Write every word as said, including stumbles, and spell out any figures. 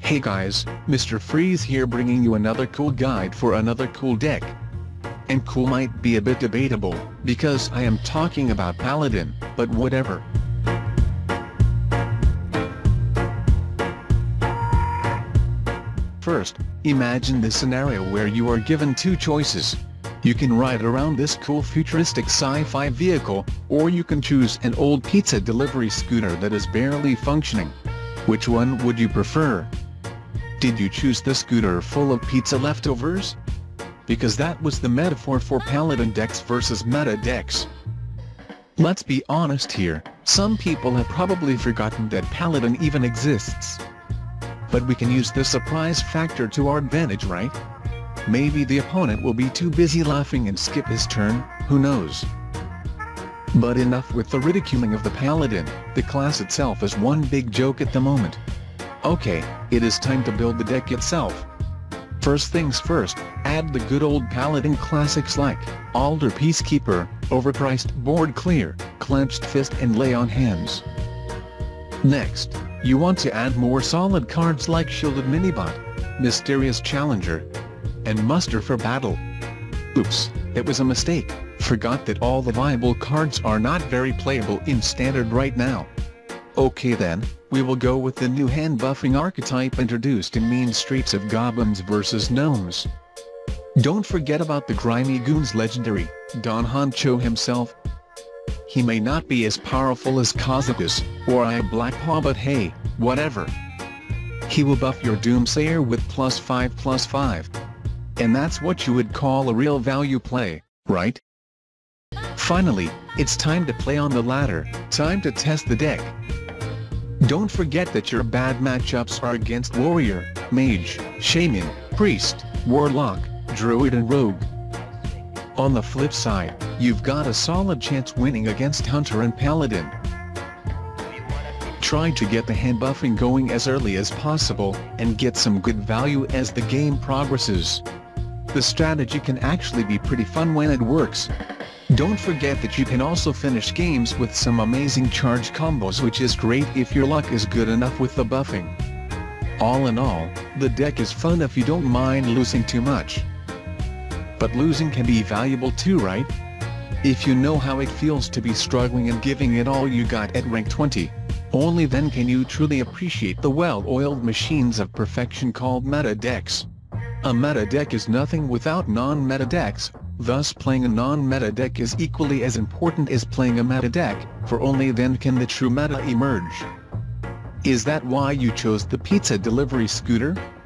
Hey guys, Mister Freeze here bringing you another cool guide for another cool deck. And cool might be a bit debatable, because I am talking about Paladin, but whatever. First, imagine this scenario where you are given two choices. You can ride around this cool futuristic sci-fi vehicle, or you can choose an old pizza delivery scooter that is barely functioning. Which one would you prefer? Did you choose the scooter full of pizza leftovers? Because that was the metaphor for Paladin decks versus meta decks. Let's be honest here, some people have probably forgotten that Paladin even exists. But we can use the surprise factor to our advantage, right? Maybe the opponent will be too busy laughing and skip his turn, who knows? But enough with the ridiculing of the Paladin, the class itself is one big joke at the moment. Okay, it is time to build the deck itself. First things first, add the good old Paladin classics like Alder Peacekeeper, Overpriced Board Clear, Clenched Fist and Lay on Hands. Next, you want to add more solid cards like Shielded Minibot, Mysterious Challenger, and Muster for Battle. Oops, it was a mistake, forgot that all the viable cards are not very playable in Standard right now. Okay then, we will go with the new hand buffing archetype introduced in Mean Streets of Goblins versus Gnomes. Don't forget about the Grimy Goons legendary, Don Honcho himself. He may not be as powerful as Kazakus, or I Blackpaw, but hey, whatever. He will buff your Doomsayer with plus five plus five. And that's what you would call a real value play, right? Finally, it's time to play on the ladder, time to test the deck. Don't forget that your bad matchups are against Warrior, Mage, Shaman, Priest, Warlock, Druid and Rogue. On the flip side, you've got a solid chance winning against Hunter and Paladin. Try to get the hand buffing going as early as possible, and get some good value as the game progresses. The strategy can actually be pretty fun when it works. Don't forget that you can also finish games with some amazing charge combos, which is great if your luck is good enough with the buffing. All in all, the deck is fun if you don't mind losing too much. But losing can be valuable too, right? If you know how it feels to be struggling and giving it all you got at rank twenty, only then can you truly appreciate the well-oiled machines of perfection called meta decks. A meta deck is nothing without non-meta decks. Thus playing a non-meta deck is equally as important as playing a meta deck, for only then can the true meta emerge. Is that why you chose the pizza delivery scooter?